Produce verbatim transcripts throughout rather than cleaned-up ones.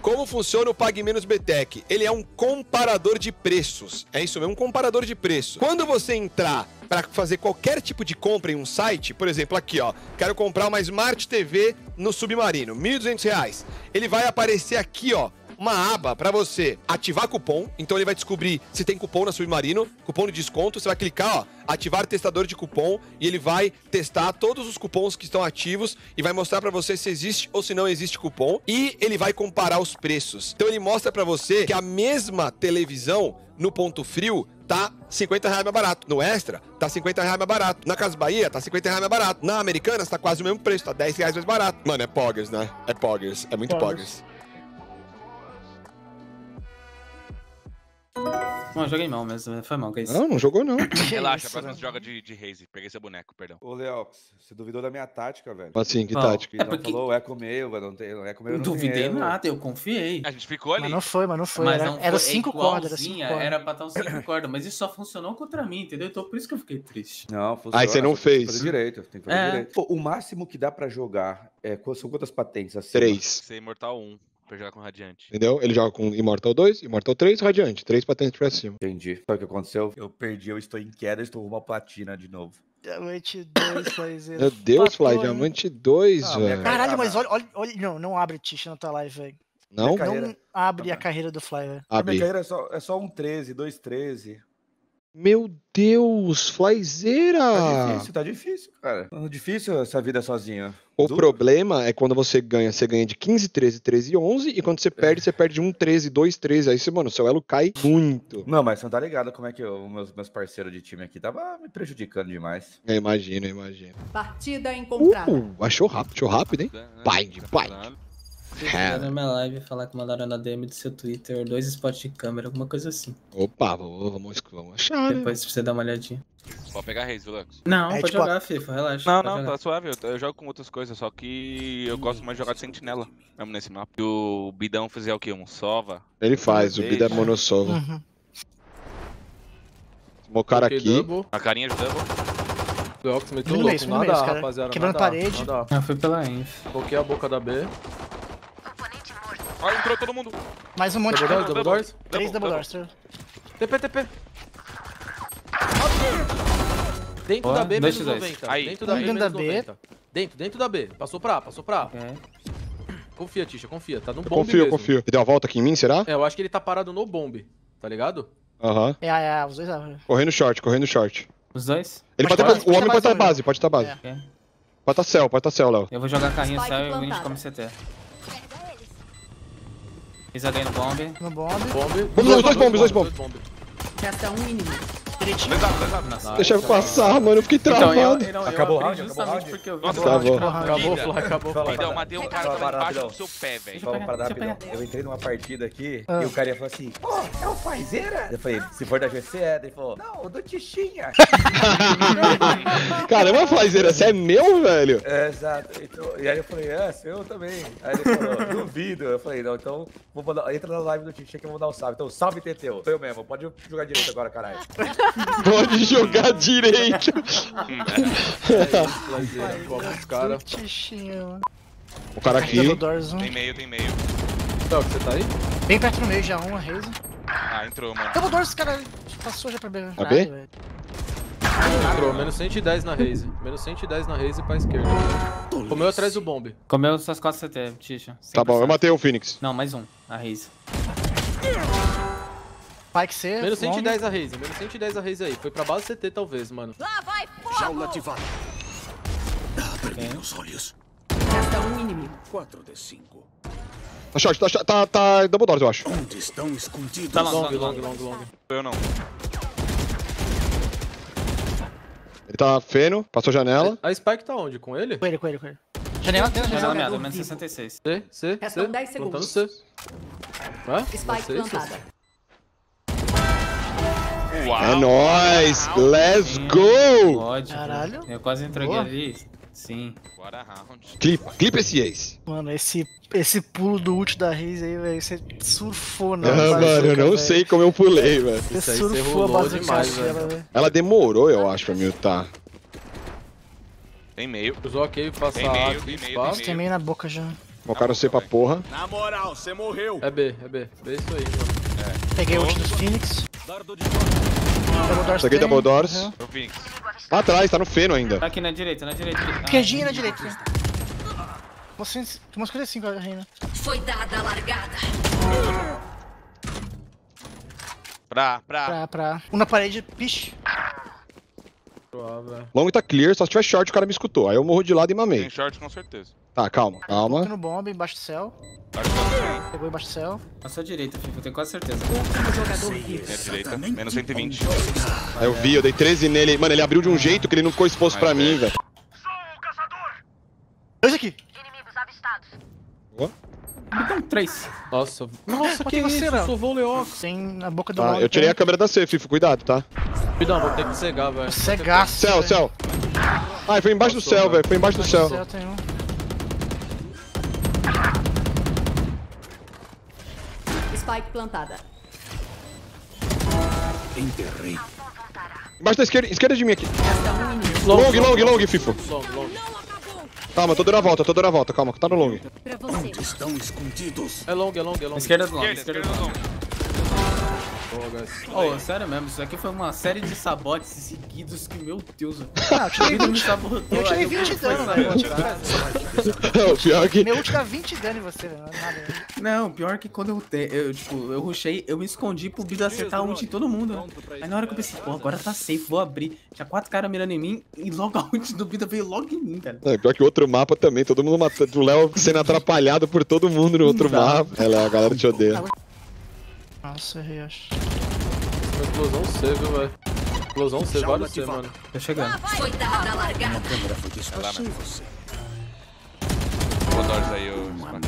Como funciona o Pague Menos B Tech? Ele é um comparador de preços. É isso mesmo, um comparador de preços. Quando você entrar para fazer qualquer tipo de compra em um site, por exemplo, aqui, ó, quero comprar uma Smart T V no Submarino, mil e duzentos reais. Ele vai aparecer aqui, ó, uma aba para você ativar cupom. Então ele vai descobrir se tem cupom na Submarino, cupom de desconto. Você vai clicar, ó, ativar testador de cupom e ele vai testar todos os cupons que estão ativos e vai mostrar para você se existe ou se não existe cupom. E ele vai comparar os preços. Então ele mostra para você que a mesma televisão no Ponto Frio tá cinquenta reais mais barato. No Extra, tá cinquenta reais mais barato. Na Casa Bahia, tá cinquenta reais mais barato. Na Americanas, tá quase o mesmo preço, tá dez reais mais barato. Mano, é poggers, né? É poggers. É muito poggers. Não, joguei mal, mas foi mal, que é isso. Não, não jogou não. Relaxa, a próxima você joga de, de Raze. Peguei seu boneco, perdão. Ô, Leox, você duvidou da minha tática, velho. Assim, que Não. tática? Ele É porque- falou, eco meio, velho, não tem, eco meio Não não tem duvidei erro. nada, eu confiei. A gente ficou ali. Mas não foi, mas não foi. Mas era não era foi- cinco é cordas, era cinco igualzinha, cordas. Era pra estar os cinco cordas, mas isso só funcionou contra mim, entendeu? Então por isso que eu fiquei triste. Não, funciona. Aí você não só tem que fez. fazer direito, tem que fazer É. direito. Pô, o máximo que dá pra jogar é, qu- são quantas patentes assim? Três. Ser Imortal um, pra jogar com Radiante. Entendeu? Ele joga com Immortal dois, Immortal três, Radiante. Três patentes pra cima. Entendi. Sabe o que aconteceu? Eu perdi, eu estou em queda, estou rumo à platina de novo. Diamante dois, Flyzer. Meu Deus, Fly, Patrão. Diamante dois, Ah, minha velho. cara- Caralho, mas olha, olha, olha. Não, não abre Tisha na tua live, velho. Não? Minha carreira- Não abre a carreira do Fly, velho. A minha Abre. carreira é só, é só um treze, dois treze. Meu Deus, Flyzeira! Tá difícil, tá difícil, cara. Tá difícil essa vida sozinho. O Duro. problema é quando você ganha, você ganha de quinze, treze, treze e onze, e quando você perde, você perde de um, treze, dois, treze. Aí você, mano, seu elo cai muito. Não, mas você não tá ligado como é que os meus, meus parceiros de time aqui tava me prejudicando demais. Eu imagino, eu imagino. Partida encontrada. Uh, achou rápido, achou rápido, hein? Bind, bind. Se você na minha live falar que mandaram na D M do seu Twitter dois spots de câmera, alguma coisa assim. Opa, vamos, vamos, vamos achar, né? Depois você dá uma olhadinha. Pode pegar Raze, viu, Lex? Não, É, pode tipo, jogar, FIFA, relaxa. Não, pode não, jogar. tá suave. Eu, eu jogo com outras coisas, só que eu gosto mais de jogar de sentinela, mesmo nesse mapa. E o Bidão fizer o quê? Um sova? Ele faz, o Bida é monossova. Uhum. O cara Ok, aqui. double. A carinha de double. Leox meteu No louco. meio, no Nada, meio, cara. rapaziada. Quebrando nada, parede. Nada. Ah, foi pela Inf. Bloqueei a boca da B. Ó, entrou todo mundo. Mais um monte de Double doors, double doors. Três double doors. três. T P, T P. Dentro Ó, da B, dois menos x dois. noventa. Aí. Dentro da B, Dentro da menos B. noventa. Dentro, dentro da B. Passou pra A, passou pra A. É. Confia, Tisha, confia. Tá no Eu bombe confio, mesmo. confio. Ele deu uma volta aqui em mim, será? É, eu acho que ele tá parado no bombe. Tá ligado? Aham. É, é, é, os dois abrem. Correndo short, correndo short. Os dois? Ele Pode pode tá estar. base, O pode homem tá pode estar base, base, pode estar base. É. Ok. Pode estar céu, pode estar céu, Léo. Eu vou jogar carrinho Spike céu e a gente plantada. come C T. Pisadei no bombe. No bombe. Bombe. Dois, dois bombes, dois bombes. Resta um inimigo. Direitinho. Nossa. Deixa eu passar, mano, eu fiquei Então, travado. eu, eu, não, Acabou o eu round? abri Acabou o justamente round? porque eu vi. Nossa, Tá bom. Acabou, Fly, acabou, Fly. Bidão, matei um cara que Fala, tava embaixo rapidão. do seu pé, velho. Só uma parada deixa eu rapidão. Eu entrei numa partida aqui Ah. e o cara ia falar assim, pô, é o Faizeira? Eu falei, se for da G C é. Ele falou, não, do Tichinha. Caramba, Flyzeira, você é meu, velho? É, exato. Então, e aí eu falei, é, seu também. Aí ele falou, duvido. Eu falei, não, então vou mandar, entra na live do Tichinha que eu vou dar um salve. Então, salve, Teteu. Sou eu mesmo, pode jogar direito agora, caralho. Pode jogar direito. Flyzeira, copa os caras. Tichinha, mano. O cara aqui. Double doors, um. Tem meio, tem meio. Leox, você tá aí? Bem perto no meio já, um, a Raze. Ah, entrou, mano. Double doors, cara, passou já pra B. Pra B? velho. Entrou, menos cento e dez na Raze. Menos cento e dez na Raze pra esquerda. Comeu atrás do bombe. Comeu suas costas C T, Tisha. Tá bom, eu matei o Phoenix. Não, mais um. A Raze. Spike C. Menos cento e long. dez a Raze, menos cento e dez a Raze aí. Foi pra base C T talvez, mano. Jaula ativada. Resta um inimigo. Tá short, tá, short, tá, tá double doors, eu acho. Tá long, Long, long, long, long. long, long. Eu não. Ele tá feno, passou janela. A Spike tá onde? Com ele? Com ele, com ele, com ele. Janela, dentro da Janela janela. meada, menos sessenta e seis. C, C, Restam C. dez Plantando segundos. C. Hã? Spike Não sei, plantada. Uau. É nóis, let's go! Pode. Caralho. Eu quase entreguei Boa. ali. Sim. Bora round. Clipa, clipa esse ace. Mano, esse, esse pulo do ult da Raze aí, velho, você surfou na Ah, bazuca, mano, eu não velho. sei como eu pulei, velho. Você Isso aí você surfou a rolou bazuca demais, dela, velho. velho. Ela demorou, eu acho, pra me ultar. Tem meio. Usou ok, passar Tem meio, aqui, tem meio, espaço. Tem meio na boca já. Focaram C pra porra. Na moral, você morreu. É B, é B. B é isso aí, mano. Peguei o ult dos Phoenix. Double Doors Peguei tem. Double Doors. Uhum. Eu Phoenix. Lá atrás, tá no feno ainda. Tá aqui na direita, na direita. Ah, Queijinho na direita. Você tem uma cinquenta e cinco, Reina. Foi dada a largada. Pra, pra. Pra, pra... Um na parede, piche. Provável. Long tá clear, só se tiver short o cara me escutou. Aí eu morro de lado e Tem mamei. short com certeza. Tá, calma, Tô calma. no bomb, embaixo do céu. Acho que eu Pegou embaixo do céu. Na sua direita, Fifa, eu tenho quase certeza. Último jogador vivo. tenho a direita. Menos cento e vinte. Aí eu vi, eu dei treze nele. Mano, ele abriu de um jeito que ele não ficou exposto pra mim, velho. Dois aqui. Então, três. Nossa. Nossa, que Botei você, isso? Léo. Eu sou voo Leox. Tem na boca do Tá, bomb. eu tirei a câmera da C, Fifo, cuidado, tá? Cuidado, vou ter que cegar, velho. Cegaço. Céu, velho. céu. Ai, foi embaixo do Passou, céu, velho. velho. Foi embaixo do Embaixo céu. do céu tem um. Spike plantada. Enterrei. Embaixo da esquerda, esquerda de mim aqui. Resta um inimigo. Long, long, long, Fifo. Long, long. Calma, tô dando a volta, tô dando a volta. Calma, tá no long. Pra você. Estão escondidos. É long, é long, é long. Esquerda do lado, Esquerda, esquerda do esquerda lado. do long. Boa, guys. Oh, sério mesmo, isso aqui foi uma série de sabotes seguidos que, meu Deus, velho. Ah, eu tirei Ele me vinte. sabotou. Eu tirei aí vinte de fui dano, sair velho. atrás. O pior que... Meu ult dá vinte de dano em você, velho. Não é nada. velho. Não, pior que quando eu, te, eu tipo, eu rushei, eu me escondi pro Bida acertar ult em todo mundo, né? Aí na hora que eu pensei, pô, agora tá safe, vou abrir. Tinha quatro caras mirando em mim e logo a ult do Bida veio logo em mim, cara. É, pior que o outro mapa também, todo mundo matando. O Léo sendo atrapalhado por todo mundo no outro Não. mapa. É, Léo, a galera te odeia. Nossa, errei, acho. Explosão C, viu, velho? Explosão C, vários C, mano. Tô chegando. Foi dada a largada. Câmera foi disfarçada em você. Vou Doors aí, ô.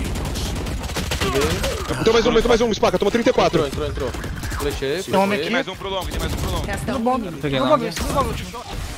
Então mais um, mais um, mais um, Spaca, toma trinta e quatro. Entrou, entrou, entrou. Flechei, Tem um homem Tem aqui. mais um pro long, tem mais um pro long. Resta No um bomb. inimigo. Peguei No lá. bomb, no bomb, último.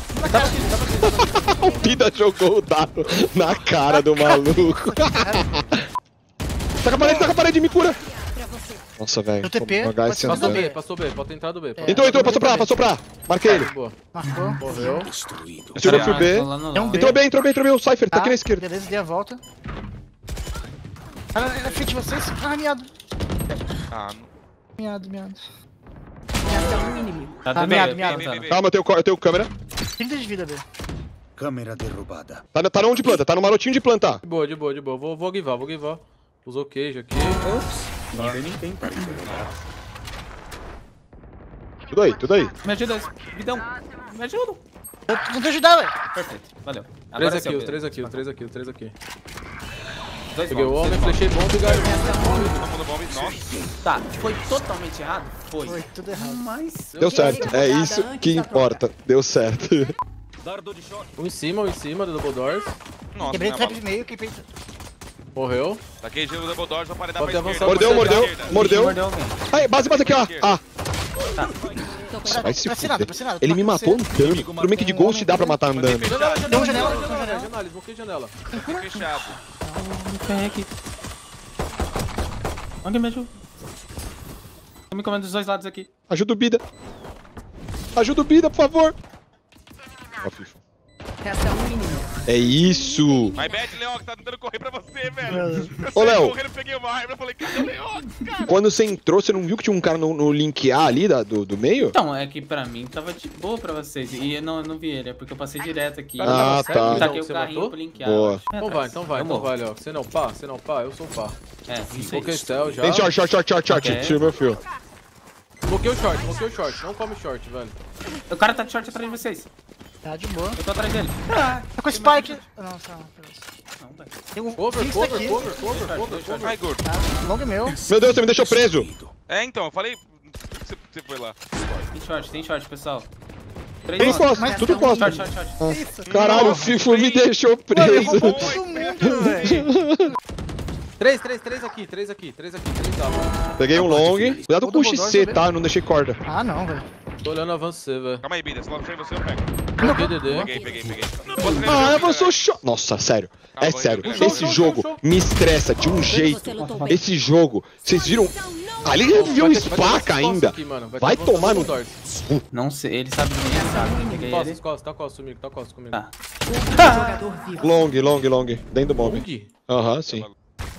O Pida jogou o dado na cara do maluco. Taca a parede, taca a parede, me cura. Nossa, velho. No T P, H S Passou andando. B, passou B, pode ter entrado B. pode- Entrou, entrou, passou pra lá, passou pra lá. Marquei ele. Boa. Marcou. Morreu. Destruído. Atirou pro B. Tô lá no Tem um long. B. Entrou bem, entrou bem, entrou bem. O Cypher tá aqui na esquerda. Beleza, dei a volta. Ah, na frente de vocês. Ah, miado. Ah, não. Miado, miado. Resta um inimigo. Tá Ah, dando miado, B, miado. tá dando. Calma, eu tenho, co- eu tenho câmera. trinta de vida, B. Câmera derrubada. Tá, tá no onde planta, tá no marotinho de plantar. De boa, de boa, de boa. Vou, vou guivar, vou guivar. Usou queijo aqui. Não tem ninguém para ignorar. Tudo aí, tudo aí. Me ajuda, Vidão. Me ajuda. Eu vou te ajudar, velho. Perfeito, valeu. Três Agora aqui, sim, os três aqui, os três aqui, os três aqui. Dois Peguei o bombs, homem, dois flechei bomba e galho. Todo mundo bomb. Nossa. bombs. Tá, foi totalmente errado? Foi. Foi tudo errado. Mas... Deu certo, é isso que importa. Deu certo. Um em cima, um em cima do Double Doors. Nossa, Quebrei não é trap de maluco. meio, quebrei. Morreu. Taquei gelo do Double Doors, vou paredar Pode pra avançar. esquerda. Mordeu, mordeu, mordeu. Mordeu alguém. Aí, base, base aqui, ó. Ah, vai se Pressionado, fuder. pressionado. Ele me matou andando. Pro make de ghost dá pra matar andando. Janela, Tem janela, um janela, janela, tem um janela, janela. janela, desbloqueei janela. Fechado. Me ferrei aqui. Alguém me ajuda. Tô me comendo dos dois lados aqui. Ajuda o Bida. Ajuda o Bida, por favor. Ó, FIFA. Resta um inimigo. É isso. My bad, Leon, que tá tentando correr pra você, velho. Eu Ô, saí Léo. correndo, peguei uma raiva e falei, cadê o Leon, cara? Quando você entrou, você não viu que tinha um cara no, no link A ali da- do, do meio? Então, é que pra mim tava de boa pra vocês. E eu não, eu não vi ele, é porque eu passei direto aqui. Cara, Ah, tava cego, tá. E então, taquei o você carrinho matou? pro linkear. Boa. eu acho. Então vai, então vai, Eu então morro. vai, ó. Você não pá, você não pá, eu sou pá. É, isso aí. Bloqueei céu já. Tem short, short, short, short, short. Ok. Tira meu fio. Bloqueei o short, bloqueei o short. Não come short, velho. O cara tá de short atrás de vocês. Tá de boa. Eu tô atrás dele. Tá com Spike. Não, não, Não, velho. tem um Cover, Phoenix cover, aqui. cover, cover, cover, cover. Ai, gordo. Long meu. Meu Deus, você me deixou preso. É, então, eu falei... Você, você foi lá. Tem short, tem short, pessoal. Três Tem short, costa, tudo costa. short, short, short. Caralho, o Fifo me deixou preso. Todo mundo, velho. Três, três, três aqui, três aqui, três aqui, três lá. Peguei um long. Cuidado com o Double X C, Doors, tá? Eu não deixei corda. Ah, não, velho. Tô olhando avanço C, velho. Calma aí, Bida, se logo você eu pego. Bloqueei D D. Peguei, peguei, peguei. Ah, avançou cho... Nossa, sério. É Calma, sério. Guilherme. Esse jogo me estressa de um jeito. Esse jogo, vocês viram? Ali ele viu um Spaca ainda. Vai tomar no... Não sei, ele sabe de mim, ele sabe. Peguei ele. Costas, costas, tá costas comigo, tá costas comigo. Tá. Jogador vivo. Long, long, long. Dentro do bomb. Long? Aham, sim.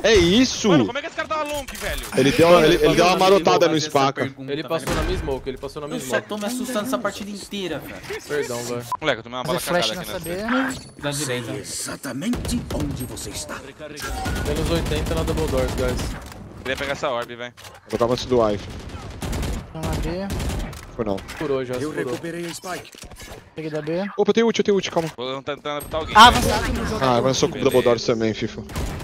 É isso! Mano, como é que esse cara tava long, velho? Ele deu, ele, ele deu uma marotada no Spaca. Ele passou na minha smoke, ele passou na minha Eu só smoke. tô me assustando essa partida inteira, velho. Perdão, velho. Moleque, eu tomei uma bala Fazer flash cagada na aqui saber. nessa. Da direita. Exatamente onde você está. Menos oitenta na double doors, guys. Queria pegar essa orb, velho. Vou jogar antes do wife. Então na B. Foi não. Furou já, Eu furou. recuperei a Spike. Peguei da B. Opa, eu tenho ult, eu tenho ult, calma. Vou tentando botar alguém. Ah, velho. avançado no jogo. Ah, avançou com o Double Doors também, FIFA.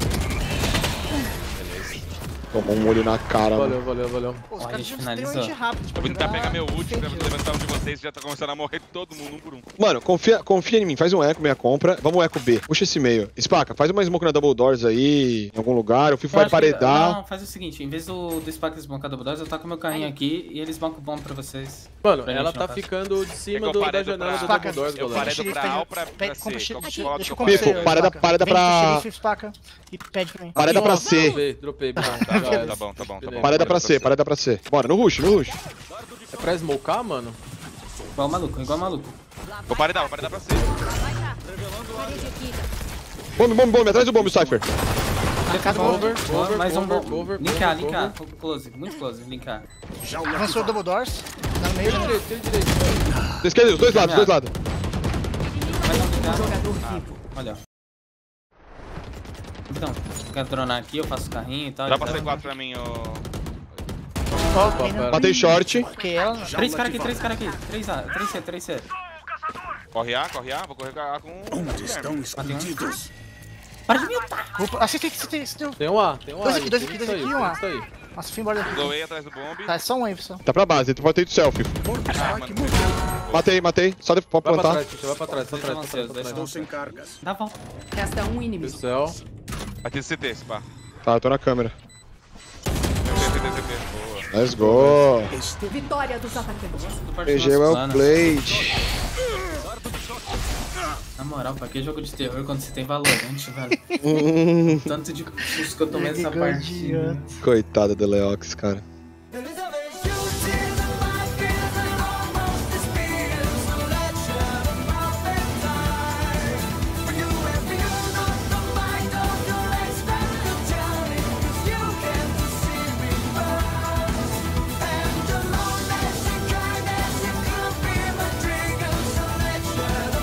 Tomou um olho na cara, Valeu, mano. valeu, valeu. Pô, os Ó, a caras gente são finalizou. extremamente rápidos. Eu vou tentar pegar meu ult pra levantar um de vocês e já tá começando a morrer todo mundo, um por um. Mano, confia, confia em mim, faz um eco, minha compra. Vamos eco B. Puxa esse meio. Spaca, faz uma smoke na Double Doors aí, em algum lugar. O FIFA Eu vai acho que- paredar. Não, faz o seguinte, em vez do, do Spack desbancar Double Doors, eu taco meu carrinho aqui e eles bancam bomba pra vocês. Mano, Pra ela gente tá não passar. ficando de É que cima eu do, da paredo janela pra- do double doors, Eu galera. parei do pra A ou pra, pra Pede, C. compra Qual- xerife, qual- deixa eu qual- comprar. Pifo, parada- parada Vem pra- pro xerife, Spaca, e pede pra mim. Parada pra C. Dropei, dropei, Bidão. Tá bom, tá bom, tá bom, tá bom. Parada pra C, parada pra C. Bora, no rush, no rush. É pra smocar, mano? Igual maluco, igual maluco. Vou paredar, vou paredar pra C. Bombe, bombe, bombe, atrás do bombe, Cypher. Cover, cover, Mais um cover, bom. cover, Linkar, cover, linkar. Close, muito close, linkar. Avançou o Double Doors. Tá no meio. Tira direito, tira direito. Da esquerda, os dois lados, os dois lados. Mais um linkar. Ah, olha. Então, quero dronar aqui, eu faço carrinho e tal. Dá e pra tal. C quatro pra mim, ô. Opa, pera. Matei short. Porque ela... Três caras aqui, três caras aqui. três A, três C, três C. Corre A, corre A, vou correr A com. Onde estão escondidos? Para de me matar. Opa, assiste aqui, assiste aqui. Tem um A, tem um A. Dois aí, aqui, dois tem aqui, isso dois aí, aqui, um A. tem isso aí. Nossa, fui embora daqui. Doei atrás do bomb. Tá, é só um wave só. Tá pra base, tu pode ter de selfie. Ah, mano, Matei, matei. Só de, pode Vai pra plantar. trás, Tisha, vai pra trás, pra trás, pra trás, pra trás. Estou sem cargas. Dá a volta. Resta um Do inimigo. céu. Vai ter C T, esse pá. Tá, eu tô na câmera. C T, C T, C T. Boa. Let's go. Vitória dos atacantes. P G well played. Na moral, pra que jogo de terror quando você tem Valorant, velho? Tanto de susto que eu tomei nessa partida. Coitado do Leox, cara.